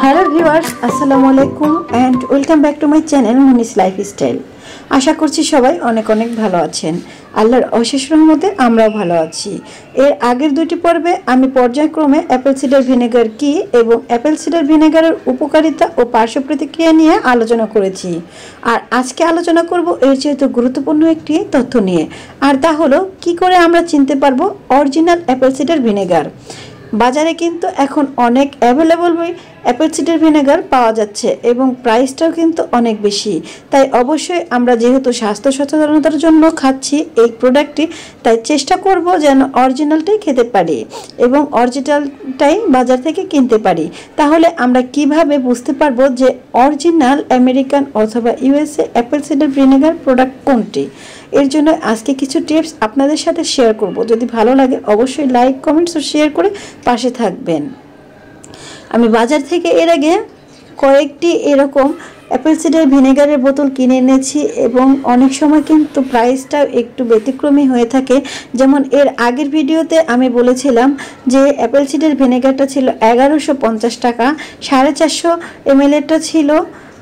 Hello viewers, আসসালামু আলাইকুম and welcome back to my channel Munis lifestyle. আশা করছি সবাই অনেক অনেক ভালো আছেন। আল্লাহর অশেষ রহমতে আমরাও ভালো আছি। এর আগের দুটি পর্বে আমি পর্যায়ক্রমে অ্যাপেল সিডার ভিনেগার কী এবং অ্যাপেল সিডার ভিনেগারের উপকারিতা ও পার্শ্ব প্রতিক্রিয়া নিয়ে আলোচনা করেছি। আর আজকে আলোচনা করব এর চেয়ে গুরুত্বপূর্ণ একটি তথ্য নিয়ে, আর তা হলো কী করে আমরা চিনতে পারবো অরিজিনাল অ্যাপেল সিডার ভিনেগার। বাজারে কিন্তু এখন অনেক অ্যাভেলেবল অ্যাপেল সিডার ভিনেগার পাওয়া যাচ্ছে এবং প্রাইসটাও কিন্তু অনেক বেশি। তাই অবশ্যই আমরা যেহেতু স্বাস্থ্য সচেতনতার জন্য খাচ্ছি এই প্রোডাক্টটি, তাই চেষ্টা করব যেন অরিজিনালটাই খেতে পারি এবং অরিজিনালটাই বাজার থেকে কিনতে পারি। তাহলে আমরা কিভাবে বুঝতে পারবো যে অরিজিনাল আমেরিকান অথবা USA apple cider vinegar product কোনটি। এর জন্য আজকে কিছু টিপস আপনাদের সাথে শেয়ার করব। যদি ভালো লাগে অবশ্যই লাইক, কমেন্টস ও শেয়ার করে পাশে থাকবেন। আমি বাজার থেকে এর আগে কয়েকটি এরকম অ্যাপেল সিডার ভিনেগারের বোতল কিনে এনেছি এবং অনেক সময় কিন্তু প্রাইসটাও একটু ব্যতিক্রমী হয়ে থাকে। যেমন এর আগের ভিডিওতে আমি বলেছিলাম যে অ্যাপেল সিডার ভিনেগারটা ছিল 1150 টাকা, 450 ml ছিল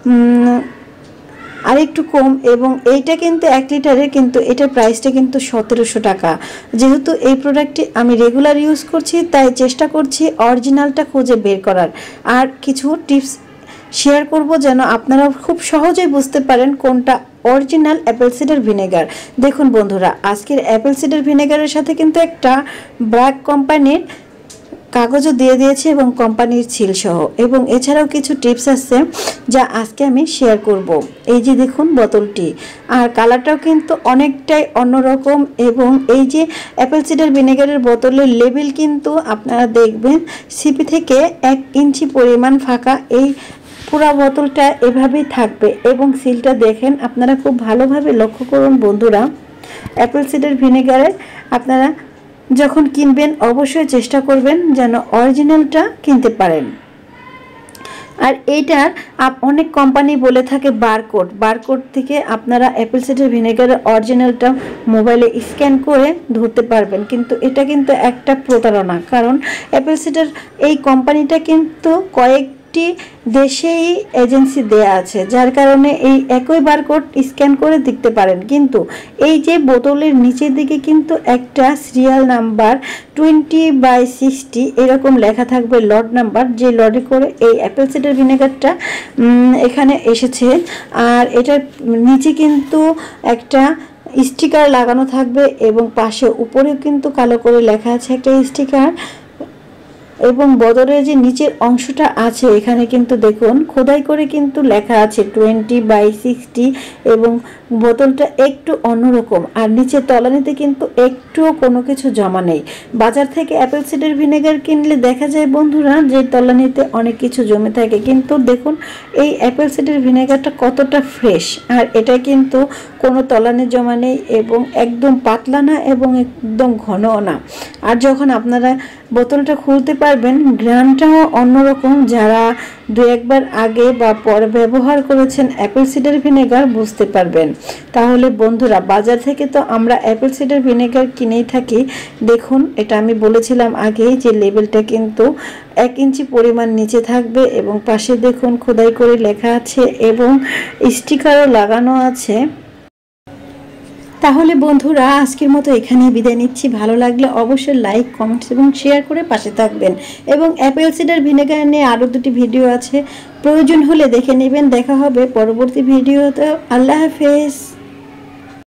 আর একটু কম, এবং এইটা কিন্তু 1 লিটারের, কিন্তু এটার প্রাইসটা কিন্তু 1700 টাকা। যেহেতু এই প্রোডাক্টটি আমি রেগুলার ইউজ করছি তাই চেষ্টা করছি অরিজিনালটা খুঁজে বের করার, আর কিছু টিপস শেয়ার করব যেন আপনারা খুব সহজেই বুঝতে পারেন কোনটা অরিজিনাল অ্যাপেল সিডার ভিনেগার। দেখুন বন্ধুরা, আজকের অ্যাপেল সিডার ভিনেগারের সাথে কিন্তু একটা ব্র্যাক কোম্পানির কাগজও দিয়ে দিয়েছে এবং কোম্পানির সিল সহ, এবং এছাড়াও কিছু টিপস আছে যা আজকে আমি শেয়ার করব। এই যে দেখুন বোতলটি, আর কালারটাও কিন্তু অনেকটাই অন্যরকম, এবং এই যে অ্যাপেল সিডার ভিনেগারের বোতলের লেবেল কিন্তু আপনারা দেখবেন সিপি থেকে 1 ইঞ্চি পরিমাণ ফাঁকা। এই পুরো বোতলটা এভাবেই থাকবে এবং সিলটা দেখেন আপনারা খুব ভালোভাবে লক্ষ্য করুন বন্ধুরা। অ্যাপেল সিডার ভিনেগারে আপনারা যখন কিনবেন অবশ্যই চেষ্টা করবেন যেন অরিজিনালটা কিনতে পারেন। আর এইটার অনেক কোম্পানি বলে থাকে বারকোড থেকে আপনারা অ্যাপেল সিডার ভিনেগারের অরিজিনালটা মোবাইলে স্ক্যান করে ধরতে পারবেন, কিন্তু এটা কিন্তু একটা প্রতারণা। কারণ অ্যাপেল সিডার এই কোম্পানিটা কিন্তু কয়েকটি দেশেই এজেন্সি দেয়া আছে, যার কারণে এই একই বারকোড স্ক্যান করে দেখতে পারেন, কিন্তু এই যে বোতলের নিচের দিকে কিন্তু একটা সিরিয়াল নাম্বার 20/60 এরকম লেখা থাকবে, লট নাম্বার, যে লটে করে এই অ্যাপেল সিডার ভিনেগারটা এখানে এসেছে। আর এটার নিচে কিন্তু একটা স্টিকার লাগানো থাকবে এবং পাশে উপরেও কিন্তু কালো করে লেখা আছে একটা স্টিকার, এবং বোতলের যে নিচের অংশটা আছে এখানে কিন্তু দেখুন খোদাই করে কিন্তু লেখা আছে 20/60, এবং বোতলটা একটু অন্যরকম, আর নিচের তলানিতে কিন্তু একটুও কোনো কিছু জমা নেই। বাজার থেকে অ্যাপেল সিডার ভিনেগার কিনলে দেখা যায় বন্ধুরা যে তলানিতে অনেক কিছু জমে থাকে, কিন্তু দেখুন এই অ্যাপেল সিডার ভিনেগারটা কতটা ফ্রেশ, আর এটা কিন্তু কোনো তলানি জমা নেই এবং একদম পাতলা না এবং একদম ঘনও না। আর যখন আপনারা বোতলটা খুলতে পারবেন ঘ্রাণটাও অন্যরকম। যারা 2-1 আগে বা পরে ব্যবহার করেছেন অ্যাপেল সিডার ভিনেগার বুঝতে পারবেন। তাহলে বন্ধুরা, বাজার থেকে তো আমরা অ্যাপেল সিডার ভিনেগার কিনেই থাকি। দেখুন এটা আমি বলেছিলাম আগেই যে লেবেলটা কিন্তু 1 ইঞ্চি পরিমাণ নিচে থাকবে এবং পাশে দেখুন খোদাই করে লেখা আছে এবং স্টিকারও লাগানো আছে। তাহলে বন্ধুরা, আজকের মতো এখানেই বিদায় নিচ্ছি। ভালো লাগলে অবশ্যই লাইক, কমেন্টস এবং শেয়ার করে পাশে থাকবেন, এবং অ্যাপেল সিডার ভিনেগার নিয়ে আরও 2টি ভিডিও আছে, প্রয়োজন হলে দেখে নেবেন। দেখা হবে পরবর্তী ভিডিওতে। আল্লাহ হাফেজ।